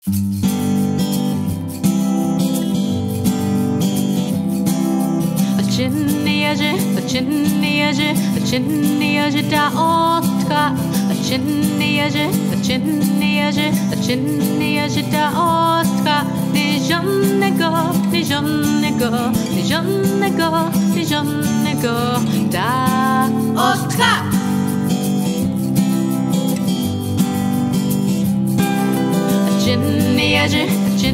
da otka, a chinniaje da otka, nijonnego da otka. Chinniaje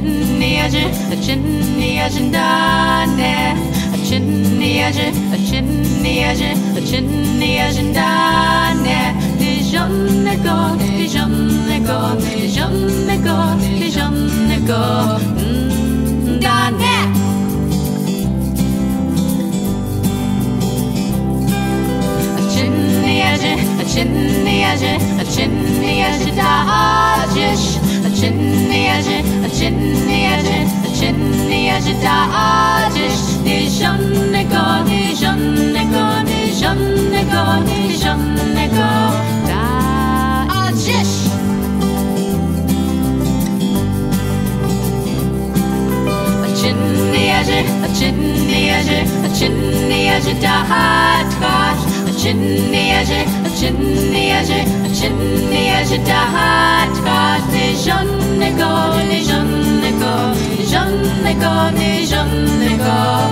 da ne, a chinniaje da ne, nijonnego da ne. A chinniaje da ajish, a chinniaje da ajish, nijonnego da ajish. A chinniaje da hatkash, a chinniaje da hatkash, nijonnego